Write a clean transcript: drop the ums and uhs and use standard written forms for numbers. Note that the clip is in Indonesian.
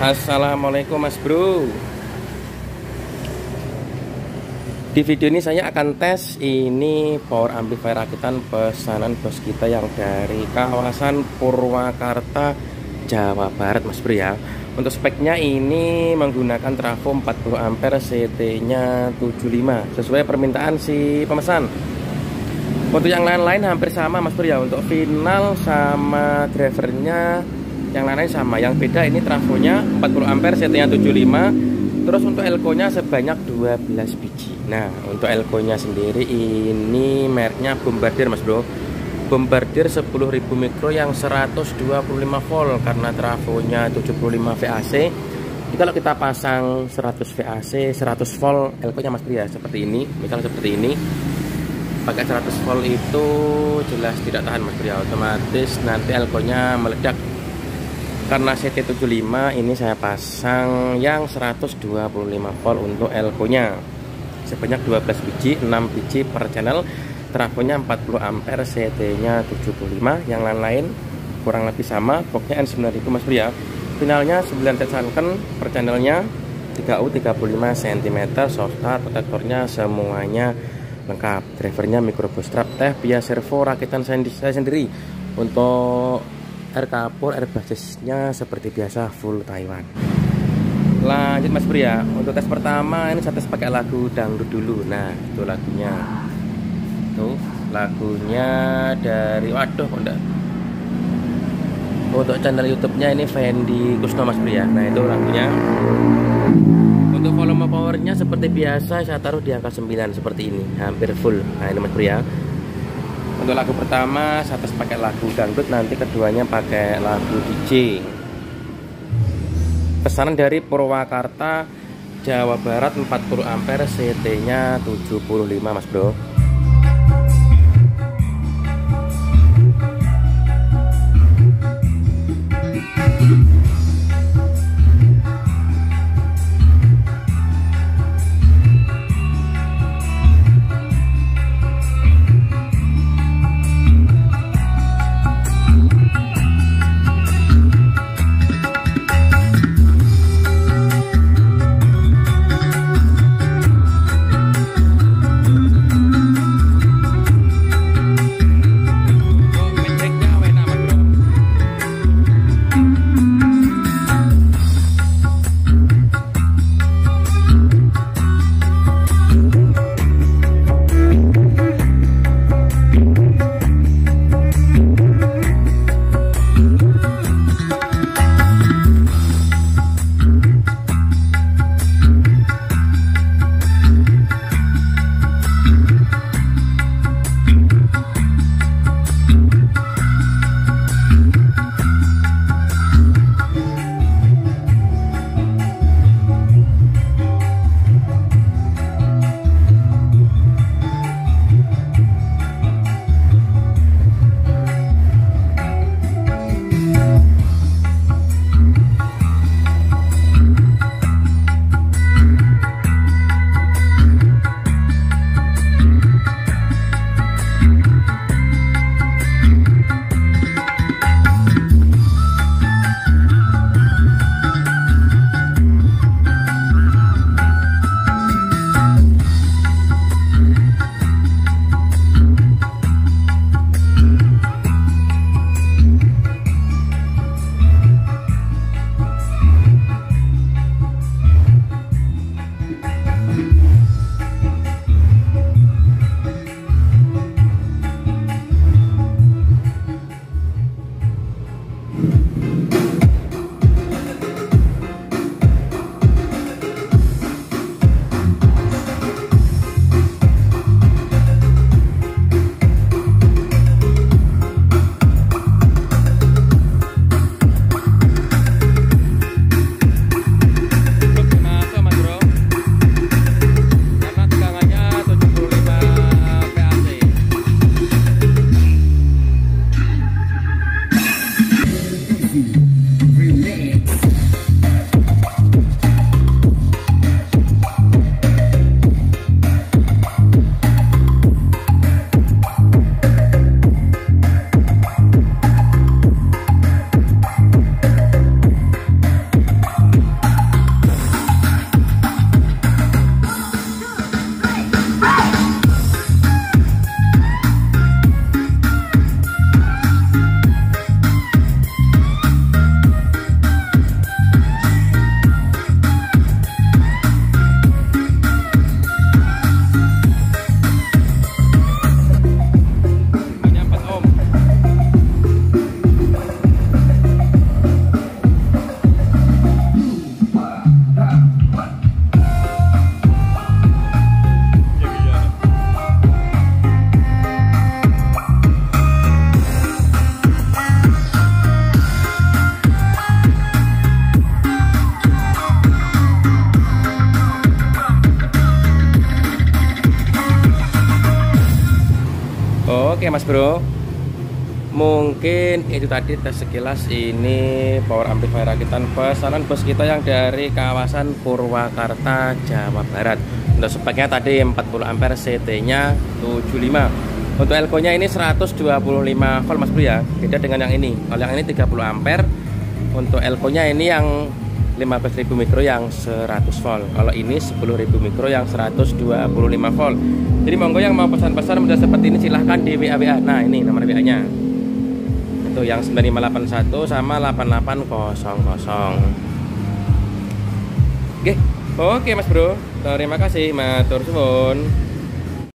Assalamualaikum Mas Bro. Di video ini saya akan tes ini power amplifier rakitan pesanan bos kita yang dari kawasan Purwakarta, Jawa Barat Mas Bro ya. Untuk speknya ini menggunakan trafo 40 ampere CT-nya 75 sesuai permintaan si pemesan. Untuk yang lain-lain hampir sama Mas Bro ya. Untuk final sama drivernya yang lain-lain sama. Yang beda ini trafonya 40 ampere CT-nya 75. Terus untuk elko-nya sebanyak 12 biji. Nah, untuk elko-nya sendiri ini mereknya Bombardier Mas Bro. Bombardier 10.000 mikro yang 125 volt karena trafonya 75 VAC. Jadi kalau kita pasang 100 VAC 100 volt elko-nya Mas Bro ya seperti ini. Misal seperti ini. Pakai 100 volt itu jelas tidak tahan Mas Bro ya. Otomatis nanti elko-nya meledak. Karena CT75 ini saya pasang yang 125 volt untuk elko-nya sebanyak 12 biji, 6 biji per channel. Trafonya 40 ampere, CT-nya 75. Yang lain-lain kurang lebih sama. Boxnya N9000 Mas Bro ya. Finalnya 9 set sunken per channelnya, 3U 35 cm, soft start, protektornya semuanya lengkap. Drivernya micro bootstrap, teh via servo rakitan saya sendiri. Untuk air kapur, air basisnya seperti biasa full Taiwan. Lanjut Mas Bro ya. Untuk tes pertama ini saya tes pakai lagu dangdut dulu. Nah itu lagunya. Tuh lagunya dari waduh enggak. Untuk channel YouTube-nya ini Fendi Kusno Mas Bro ya. Nah itu lagunya. Untuk volume powernya seperti biasa saya taruh di angka 9 seperti ini, hampir full. Nah ini Mas Bro ya. Untuk lagu pertama saya tes pakai lagu dangdut, nanti keduanya pakai lagu DJ. Pesanan dari Purwakarta, Jawa Barat 40 ampere, CT-nya 75 Mas Bro. Oke Mas Bro, mungkin itu tadi tes sekilas ini power amplifier rakitan pesanan bos kita yang dari kawasan Purwakarta, Jawa Barat. Untuk speknya tadi 40 ampere, CT nya 75. Untuk elko nya ini 125 volt Mas Bro ya, beda dengan yang ini. Kalau yang ini 30 ampere, untuk elko nya ini yang 15.000 mikro yang 100 volt. Kalau ini 10.000 mikro yang 125 volt. Jadi monggo yang mau pesan-pesan model seperti ini silahkan di WA. Nah ini nomor WA nya itu yang 9581 sama 8800. Oke Mas Bro, terima kasih, matur suwun.